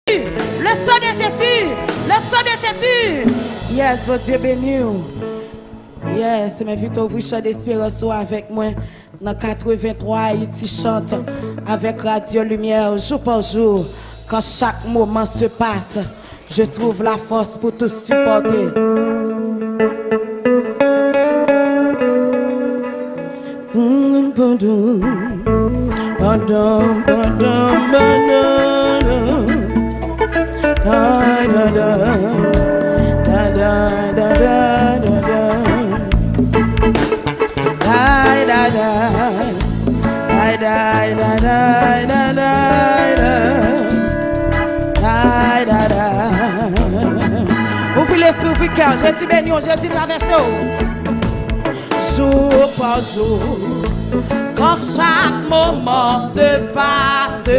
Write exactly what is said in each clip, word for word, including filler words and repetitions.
Le sang de Jésus. Le sang de Jésus. Yes, votre Dieu béni. Yes, m'invite à ouvrir chant d'espérance avec moi. Dans quatre-vingt-trois, Haïti chante avec Radio Lumière jour par jour. Quand chaque moment se passe, je trouve la force pour tout supporter. Ouvrez l'esprit, ouvrez le cœur. Jésus béni, Jésus traversé. Jour par jour, quand chaque moment se passe,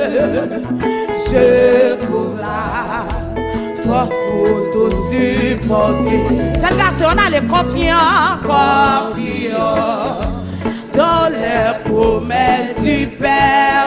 je trouve la force pour tout supporter. Jeune garçon, on a les confiants, confiants dans les promesses du Père.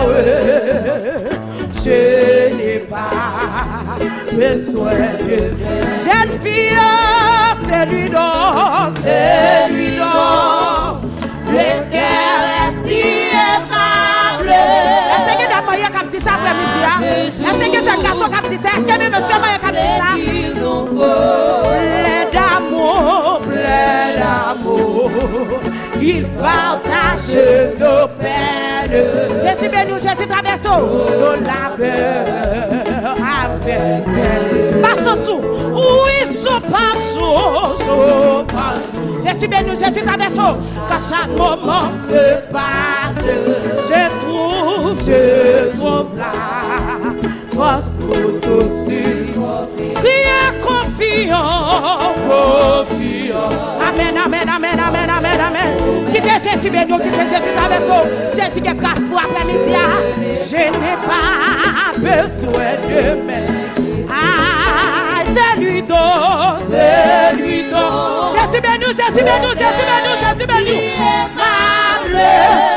Je n'ai pas besoin de jeune fille, c'est lui dont, c'est lui dont le cœur est si aimable. Est-ce que d'abord il y a un petit ça après-midi? Est-ce que jeune garçon qui a dit ça? Est-ce que même monsieur Maya qui a dit ça? Plein d'amour, plein d'amour, il partage nos peines. Jésus béni, Jésus traverse nos labeurs avec elle. Passons tout, oui, je passe, je passe. Jésus béni, Jésus traverse. Quand chaque moment se passe, je trouve, je trouve la force pour tout supporter. Criez confiant, confiant. Amen, amen, amen, amen, amen, amen. Quittez Jésus béni, quittez Jésus traverse. Jésus qui est grâce pour après-midi. Je n'ai pas besoin de m'aider. Ah, c'est lui donc, c'est lui donc. Jésus béni, Jésus béni, Jésus béni, Jésus béni. Aimable,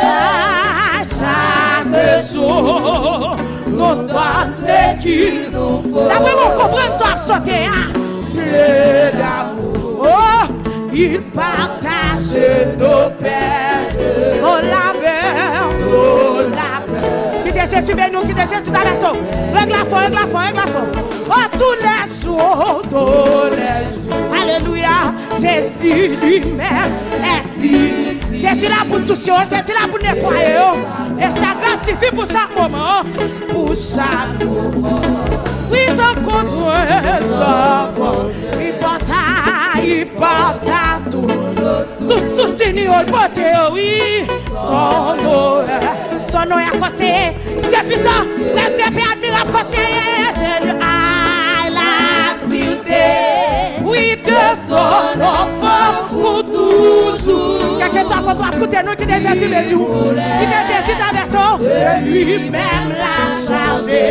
chaque jour, nous donne ce qu'il nous faut. D'après vous comprenez ça, sauter, hein? Plein d'amour, oh, il partage nos peines, nos labeurs, nos labeurs. Quittez Jésus béni, quittez Jésus dans la sauce. Règle la foi, règle la foi, règle la foi. Oh, tous les jours, tous les jours. Alléluia, Jésus lui-même est ici. Jésus là pour toucher, Jésus là pour nettoyer. Et ça grâce suffit pour chaque moment. Pour chaque moment. Oui, ton contre, son contre. Il porte à, il porte à tout. Tout souci, il porte, oui. Son nom, son nom est cassé. Depuis ça, les deux pays admirent conseiller. C'est de aïe la cité. Oui, de son enfant pour toujours. Quelque chose qu'on doit écouter nous qui est Jésus de nous. Qui est Jésus d'Averson. De lui-même l'a chargé.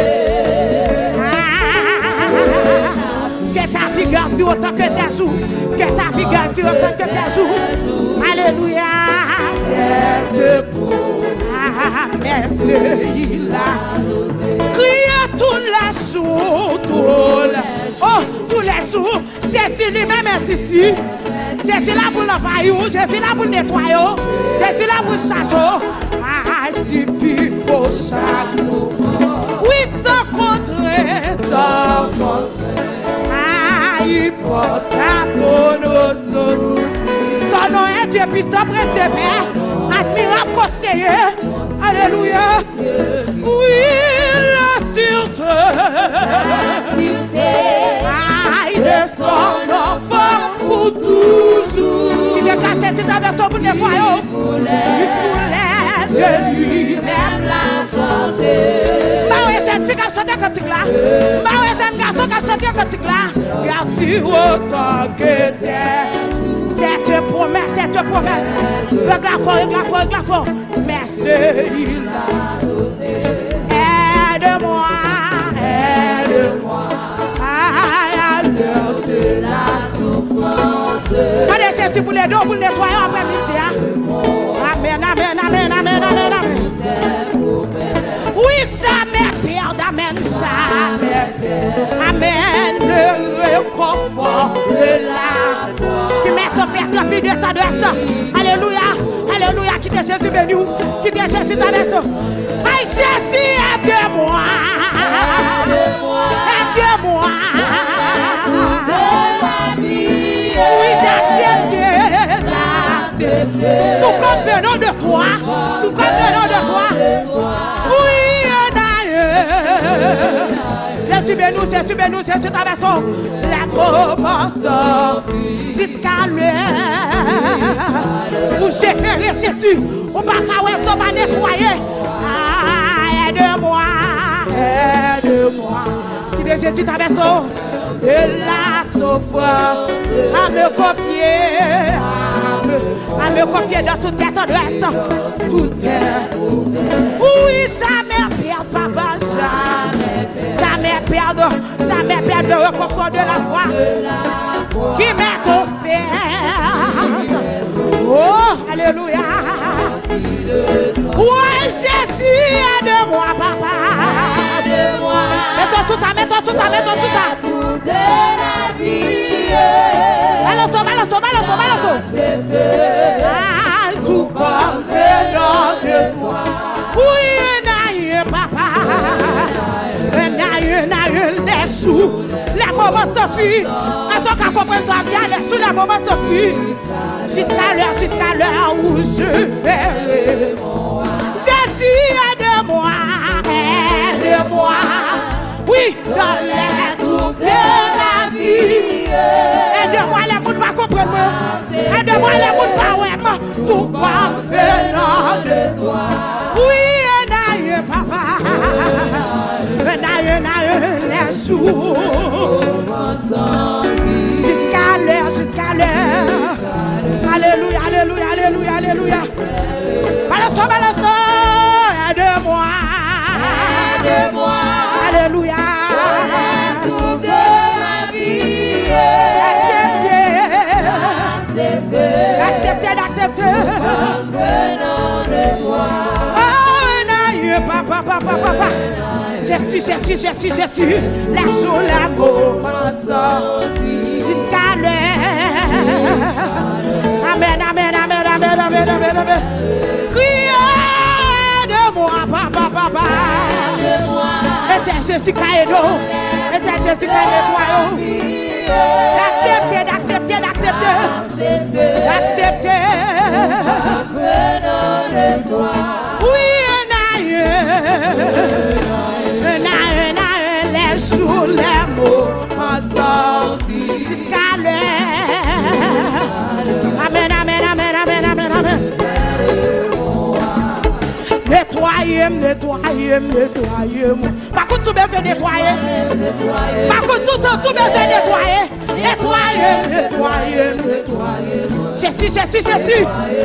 Que ta vie garde autant que tes jours. Que ta vie garde autant que tes jours. Alléluia. C'est pour. Ah, merci, il a donné. Criez tous les jours, tous les jours. Oh, tous les jours. Jésus lui-même est ici. Jésus là pour l'envahir. Jésus là pour nettoyer. Jésus là pour changer. Ah, il suffit pour chaque moment. Oui, sans contraire, sans contraire. Ah, il porte à tous nos soucis. Son nom est Dieu puissant, prince de paix, admirable conseiller. Alléluia. Oui, la sûreté. La sûreté. Ah, il est son enfant pour toujours. Il est caché sur ta version pour nettoyer. Il voulait de lui-même la changer. Bah ouais, jeune fille qui a chanté un cantique là. Bah ouais, jeune garçon qui a chanté un cantique là. Garde-tu autant que t'es. Cette promesse, cette promesse. Règle la foi, règle la foi, règle la foi. Merci, il a donné. Aide-moi, aide-moi. À l'heure de la souffrance. Allez, Jésus pour les dons, pour nettoyer après-midi. Amen, amen, amen, amen, amen, amen. Oui, jamais perdre, amen, jamais Amen, le réconfort de la foi. Qui met ton faire rempli de tendresse. Alléluia, alléluia, qui t'est Jésus béni, qui t'est Jésus ta maison. Aïe Jésus, aide-moi, aide-moi, oui d'accepter, d'accepter, tout comme venant de toi, tout comme venant de toi, oui d'ailleurs. Jésus béni, Jésus béni, Jésus ta maison, la moment jusqu'à l'heure où j'ai fait Jésus, on va pas nettoyer. Aide-moi, aide-moi. Qui de Jésus ta maison, de la souffrance, à me confier, à me, à me confier dans toute tes tendresses, toute tes. Oui, jamais perdre, papa, jamais, jamais perdre, jamais perdre le réconfort de la foi, qui m'est offert. Oh, alléluia. Oui, Jésus, aide-moi, papa. Aide-moi. Mets-toi sous ça, mets-toi sous ça, mets-toi sous ça. Toute la vie. Balançons, balançons, balançons, balançons. Ah, tout comme venant de toi. Oui, naïe, papa. Naïe, naïe, les choux. Les moments s'enfuient. Est-ce qu'on comprend ça bien? Les choux, les moments s'enfuient. Jusqu'à l'heure, jusqu'à l'heure où je verrai. Jésus, aide-moi, aide-moi. Oui, dans les troubles de la vie. Aide-moi, les mots pas comprendre. Aide-moi, les mots pas ouais, tout comme venant de toi. Oui, naïe, papa. Naïe, naïe, les jours. Jusqu'à l'heure, jusqu'à l'heure. Alléluia, alléluia, alléluia, alléluia. Balançons, balançons, aide-moi. Aide-moi. Alléluia. Tout de ma vie. Accepter. Accepter, d'accepter. Comme venant de toi. Oh, naïe, papa, papa, papa. Jésus, Jésus, Jésus, Jésus. La jour, la moment s'enfuit. Jusqu'à l'heure. Amen, amen, amen, amen, amen, amen, amen. Criez de moi, papa, papa. Et c'est Jésus qui a aidé. Et c'est Jésus qui a nettoyé. D'accepter, d'accepter, d'accepter. D'accepter. Oui, naïe. Naïe, naïe, les jours, les mots, ensemble. Jusqu'à l'heure. Amen, amen, amen, amen, amen, amen. Nettoyer, nettoyer, nettoyer. Par contre, tu besoin de nettoyer. Par contre, tu besoin de nettoyer. Nettoyer, nettoyer, nettoyer. Jésus, Jésus, Jésus.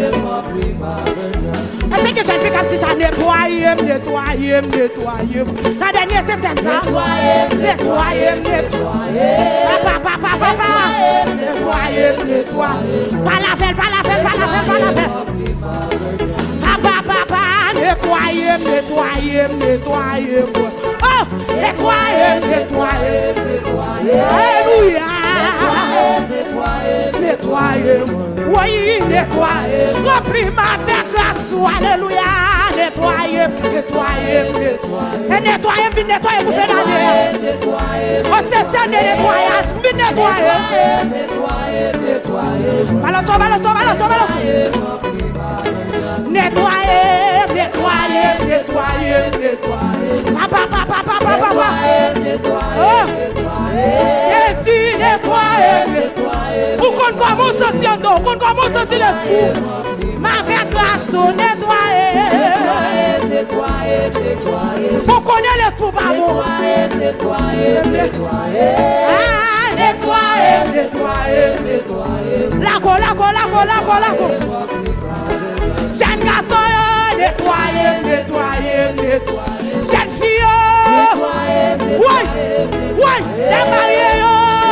Est-ce que j'ai fait comme ça? Nettoyer, nettoyer, nettoyer. La dernière, c'était ça. Nettoyer, nettoyer. Papa, papa, papa. Nettoyer, nettoyer. Pas la faire, pas la faire, pas la faire, pas la faire. Papa, papa, nettoyer, nettoyer, nettoyer. Oh, nettoyer, nettoyer, nettoyer. Alléluia. Nettoyer, nettoyer. Oui, nettoyer. Remplis ma vie grâce. Alléluia. Nettoyer, nettoyer, nettoyer. Et nettoyer, puis nettoyer pour faire la nettoyer. Oh, c'est un nettoyage, puis nettoyer. Nettoyer, nettoyer. Balançons, balançons, balançons, balançons. Nettoyer, nettoyer, nettoyer, nettoyer. Papa, papa, papa, papa. Nettoyer, Jésus, nettoyer, nettoyer. Pour qu'on commence à sortir d'eau, qu'on commence à sortir l'esprit. Ma vie grâce, nettoyer. Nettoyer, nettoyer. Pour qu'on ait l'esprit par moi. Nettoyer, nettoyer. Ah, nettoyer, nettoyer, nettoyer. La go, la go, la go, la go, la go. Jeune garçon, nettoyer, nettoyer, nettoyer. Jeune fille, nettoyer, oui, oui, les mariés,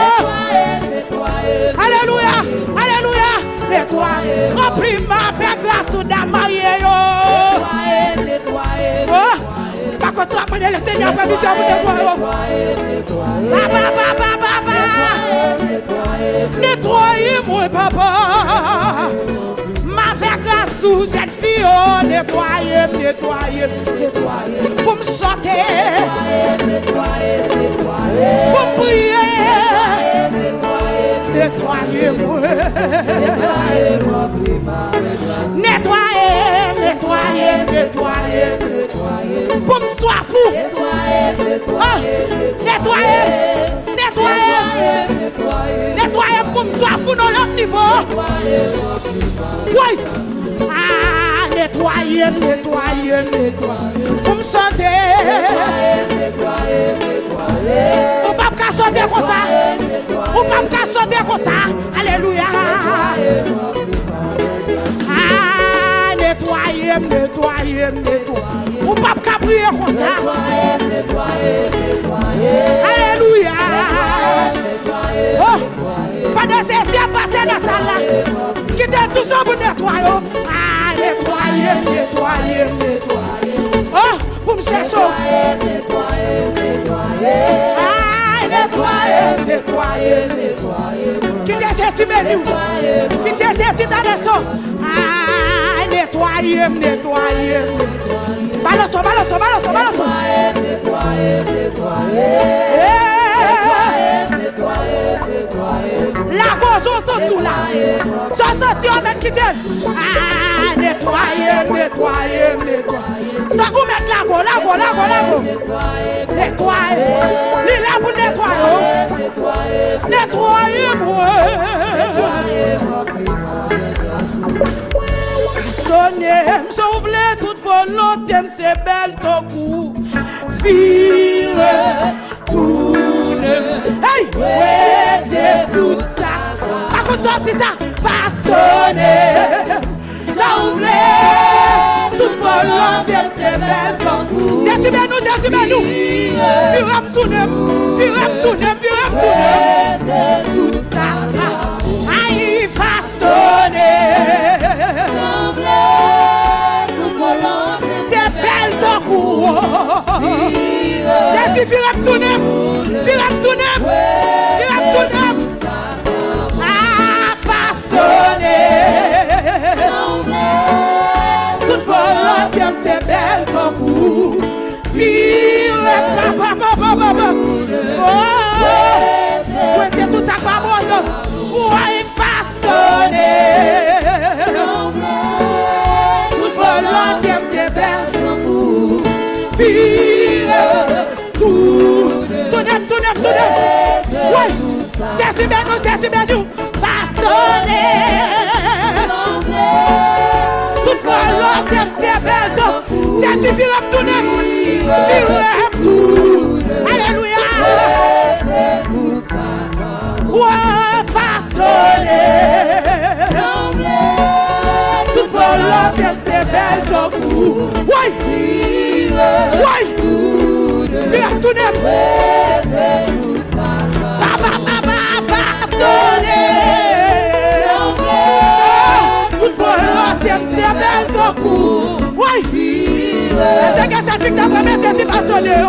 alléluia, alléluia, nettoyer. Remplis ma fait grâce aux dames mariées, nettoyer, nettoyer. continue à demander le Seigneur pour visiter pour nettoyer. Papa, papa, papa. Nettoyez-moi, papa. Ma fait grâce sous cette fille, oh, nettoyez, nettoyez, nettoyez. Pour me chanter. Pour me prier. Nettoyez-moi. Nettoyez, nettoyez, nettoyez, nettoyez. Pour me sois fou. Nettoyez, nettoyez, nettoyez. Nettoyez pour me sois fou dans l'autre niveau. Oui. Ah, nettoyez, nettoyez, nettoyez. Pour me chanter. On ne peut pas chanter comme ça. On ne peut pas chanter comme ça. Alléluia. Ah, nettoyez, nettoyez, nettoyez. On ne peut pas prier comme ça. Alléluia. Oh, pendant ces siècles passés dans la salle, qui était toujours pour nettoyer. Ah, nettoyer, nettoyer, nettoyer. Oh, pour me chercher. Ah, nettoyer, nettoyer, nettoyer. Qui était Jésus béni. Qui était Jésus dans le son. Ah, nettoyer, nettoyer, nettoyer. Balance, balance, balance, balance. Nettoyer, nettoyer, nettoyer. La gauche, on sort tout là. J'en sors tout, on met qui t'aime. Ah, nettoyer, nettoyer, nettoyer. Ça vous met la go, la go, la go, la go. Nettoyer. L'île là pour nettoyer. Nettoyez-moi. Sonner, j'ouvre toute volonté, c'est belle ton coup. Vire, tourne. Hey, ouais, c'est tout ça. Par contre, sorti ça, façonner. J'ouvre toute volonté, c'est belle ton coup. Jésus ben nous, Jésus ben nous. Vire, tourne, vire, tourne, vire, tourne. C'est tout ça. Aïe, façonner. C'est belle ton coup. Jésus, viens me tourner. Viens me tourner. Viens me tourner. Ah, façonner. Toute volonté, c'est belle ton coup. Viens, papa, papa, papa. Oh, ouais, tout à quoi bon. Ouais, façonner. Volonté, c'est belle pour vivre tout. Tournez, tournez, tournez. Oui, Jésus ben nous, Jésus ben nous. Façonner. Toute volonté, c'est belle pour Jésus vivre tourner. Vivre tout. Alléluia. Ouais, façonner. Toute volonté, c'est belle ton coup. Oui, oui, viens tourner. Papa, papa, façonner. Toute volonté, c'est belle ton coup. Oui, dégage cette fille d'après, mais c'est façonner.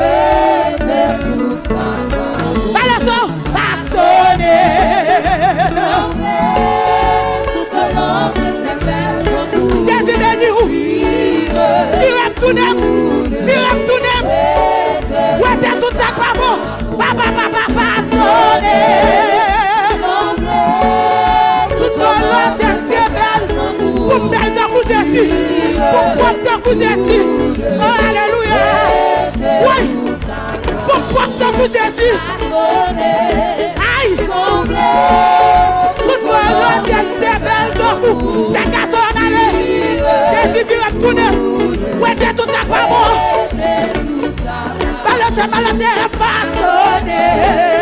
Balance, façonner. Jésus béni, viens tourner, viens tourner. Ouais, t'es tout ça quoi bon. Papa, papa, façonner. Toute volonté, c'est belle. Pour belle de coup Jésus. Pour propre de coup Jésus. Oh, alléluia. Oui. Pour propre de coup Jésus. Aïe. Toute volonté, c'est belle de coup. J'ai qu'à s'en aller. Jésus vient me tourner. Ouais, t'es tout à quoi bon. Balance, balance, façonner.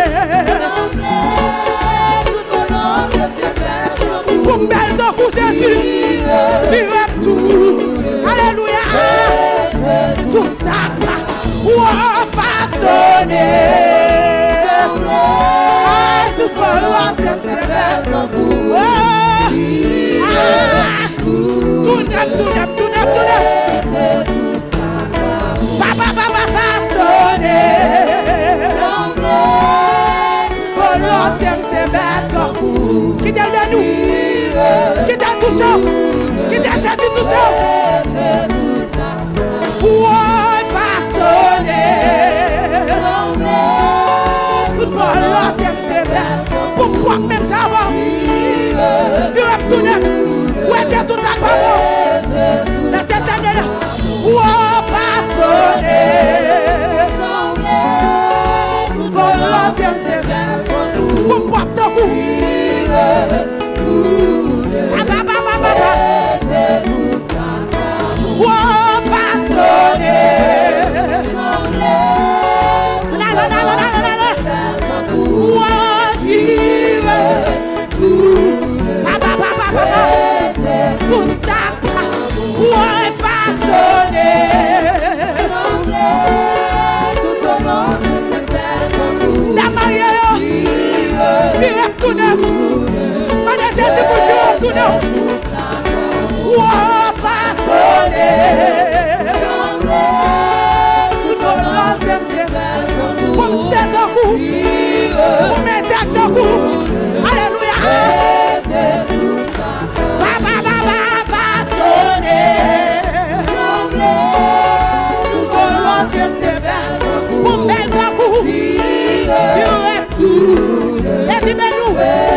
Pour belle de coup Jésus. Vire tout. Alléluia. Tout ça, ouais, façonner. Toute volonté, c'est belle de coup. Tourne, tourne, tourne, tourne. Papa, papa, touché. Quittez Jésus touché. Ouais, façonné. Tout volant t'aime c'est bien. Pourquoi même ça va? Tu vas tourner. Ouais, t'es tout à l'heure. La tête est là. Ouais, façonné. Tout volant t'aime c'est bien. Pourquoi ton coup? Ah, bah, bah, bah, bah, bah. Ouais, façonné. La, la, la, la, la, la, la. Ouais, vivre. Ah, bah, bah, bah, bah, bah. Tout ça. Ouais, façonné. La mariée. Vivre tout neuf. Madame, c'est pour vivre tout neuf. Ouais, façonné. Tout volant t'aime c'est pour mettre un coup. Pour mettre un coup. Alléluia. Baba, baba, façonné. Tout volant t'aime c'est pour mettre un coup. Vivre tout. Laissez-moi nous.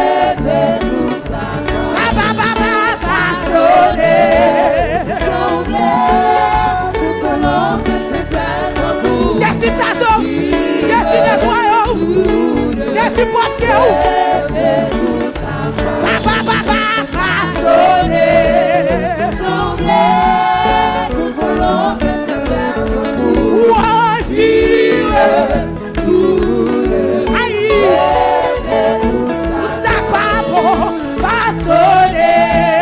Baba, baba, façonné. Jésus chasseur, Jésus nettoyeur, Jésus porteur. Baba, baba, façonné. Ouais, vivre. Aïe, tout ça pas bon, façonné.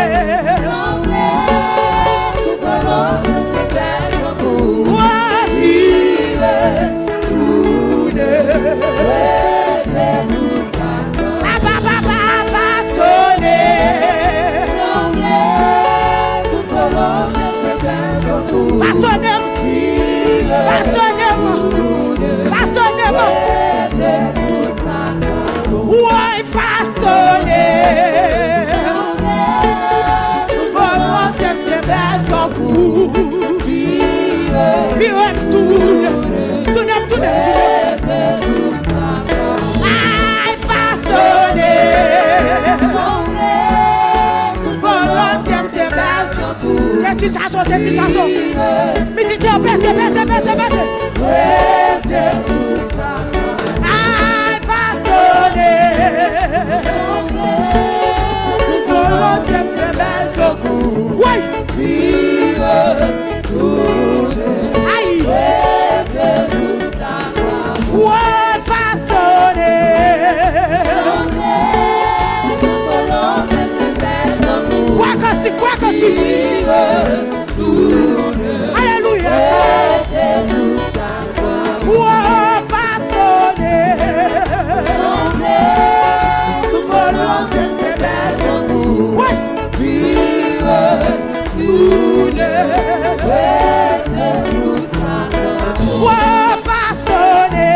Ouais, vivre. Baba, baba, façonné. Façonnez-moi, façonnez-moi, façonnez-moi. Ouais, façonné. Comment t'aimes c'est belle ton coup. Vivre tout, tout neuf, tout neuf, tout neuf. Aïe, façonné. Comment t'aimes c'est belle ton coup. Jésus chasseur, Jésus chasseur. Mais dis toi, baisse, baisse, baisse, baisse. Aïe, façonné. Comment t'aimes c'est belle ton coup. Oui. Aïe. Ouais, façonné. Quoi que tu, quoi que tu. Alléluia. Ouais, façonné. Tout volant t'aime c'est belle. Ouais. Tout neuf. Ouais, façonné.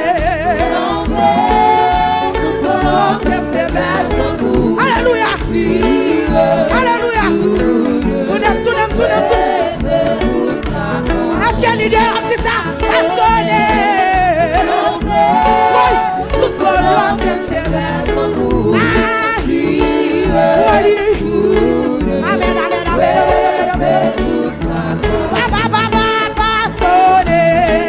Tout volant t'aime c'est belle. Alléluia. Alléluia. Tout neuf, tout neuf, tout neuf, tout neuf. Est-ce qu'il y a l'idée un petit ça? Façonné. Oui. Tout volant t'aime c'est belle. Ah. Oui. Amen, amen, amen, amen, amen. Baba, baba, façonné.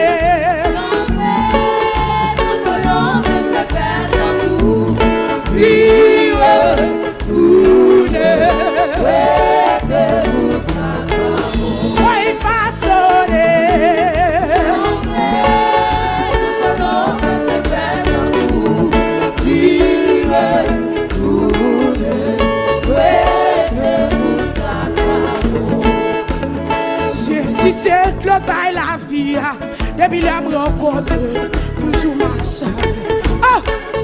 Vivre tout neuf. Oui, façonné. Jésus, c'est le bail la vie. Depuis la me rencontre, toujours ma chave. Oh!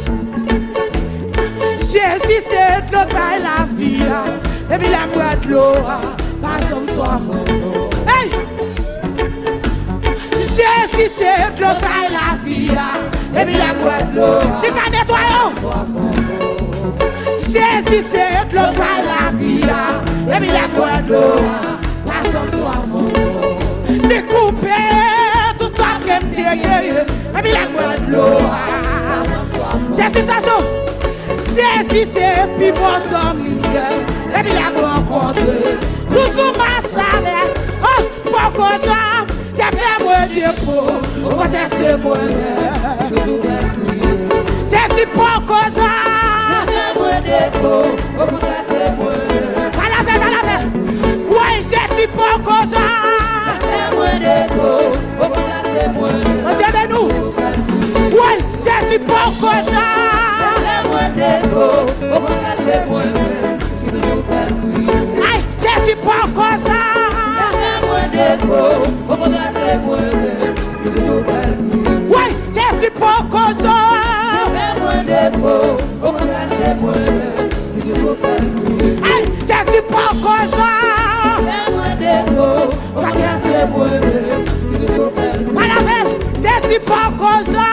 Jésus, c'est le bail la vie. Depuis la me de l'eau, pas comme soif. Hey! Jésus, c'est le bail la vie. Depuis la me de l'eau, il t'a nettoyé. Jésus, Jésus c'est le pain la vie. Et puis la boîte de l'eau. Ta chambre soit fond. Découper tout ça que tu es guéri. Et puis la boîte de l'eau. Jésus chanson. Jésus c'est puis bon somme ligne. Et puis la rencontre. Toujours marche avec. Oh, pourquoi ça? T'as fait moins de défaut. Quand c'est moi. Jésus pourquoi ça? Pas la paix, pas la paix. Oui, Jésus pourquoi ça? Oh Dieu de nous. Oui, Jésus pourquoi ça? Aïe, Jésus pourquoi ça? Oui, Jésus pourquoi ça? Aïe, Jésus pourquoi ça? Pas la peine, Jésus pourquoi ça?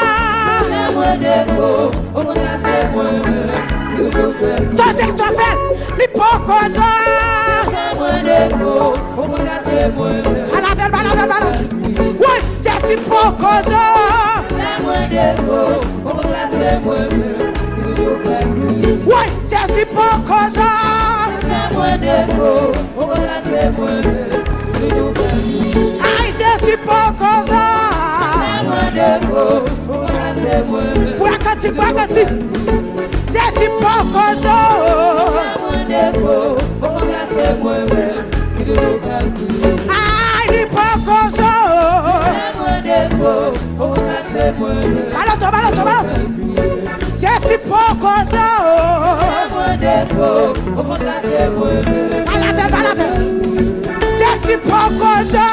Son Jésus fait, il pourquoi ça? Pas la peine, pas la peine, pas la peine. Oui, Jésus pourquoi ça? Oui, Jésus pourquoi ça? Aïe, Jésus pourquoi ça? Pour la cantique, pour la cantique. Jésus pourquoi ça? Aïe, il pourquoi ça? Balance, balance, balance. Jésus pourquoi ça? Pas la fait, pas la fait. Jésus pourquoi ça?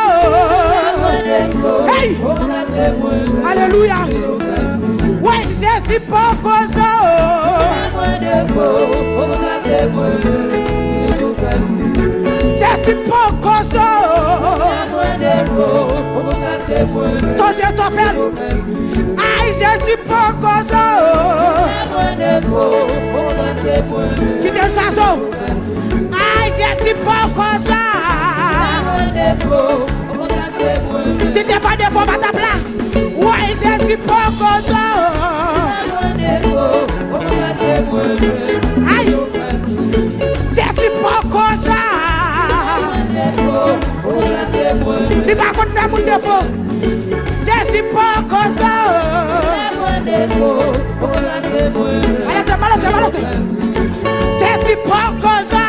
Hey! Alléluia. Oui, Jésus pourquoi ça? Jésus pourquoi ça? Son Jésus fait. Aïe, Jésus pourquoi ça? Qui te change? Aïe, Jésus pourquoi ça? Si t'es pas défaut, pas ta plat. Oui, Jésus pourquoi ça? Aïe, Jésus pourquoi ça? Il va pas faire mon défaut. Jésus pourquoi ça? Balance, balance, balance. Jésus pourquoi ça?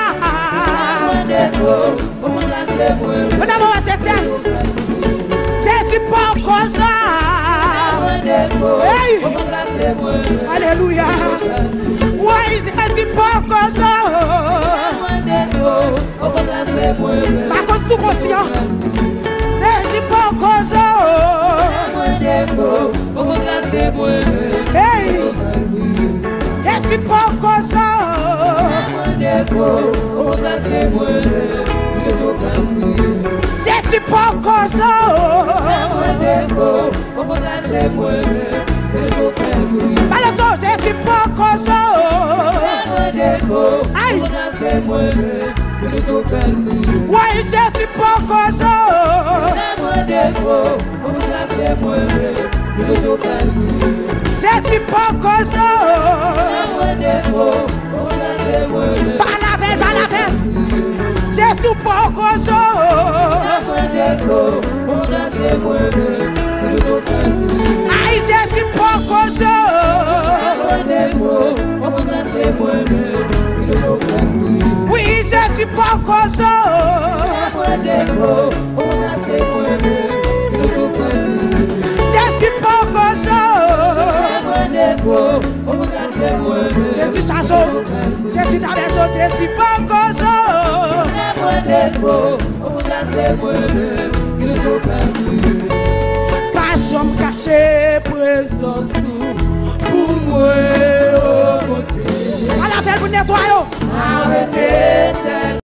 On a mon tête. Jésus pourquoi ça? Hey! Alléluia. Oui, Jésus pourquoi ça? Par contre, sous conscient. Jésus pourquoi ça? Hey! Jésus pourquoi ça? Jésus pourquoi ça? Balance, Jésus pourquoi ça? Aïe! Oui, Jésus pourquoi ça? Jésus pourquoi ça? Pas la veine, pas la veine. Jésus pourquoi ça? Aïe, Jésus pourquoi ça? Oui, Jésus pourquoi ça? Jésus pourquoi ça? Jésus chanson, Jésus ta maison, Jésus pourquoi ça? Pas chambre cachée, présence pour moi. À la fin, vous nettoyez. Arrêtez.